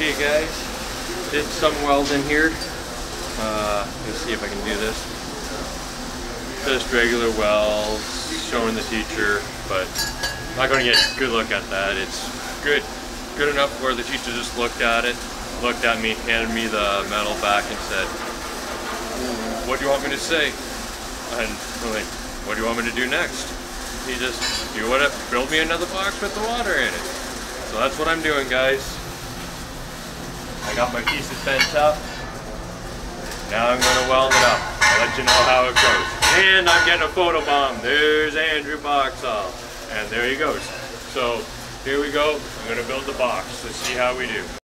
Okay guys, did some welding here. Let's see if I can do this. Just regular welds, showing the teacher, but I'm not going to get a good look at that. It's good enough where the teacher just looked at it, looked at me, handed me the metal back and said, "What do you want me to say?" And I'm like, "What do you want me to do next?" He just, build me another box with the water in it. So that's what I'm doing, guys. I got my pieces bent up. Now I'm going to weld it up. I'll let you know how it goes. And I'm getting a photo bomb. There's Andrew Boxall. And there he goes. So here we go. I'm going to build the box. Let's see how we do.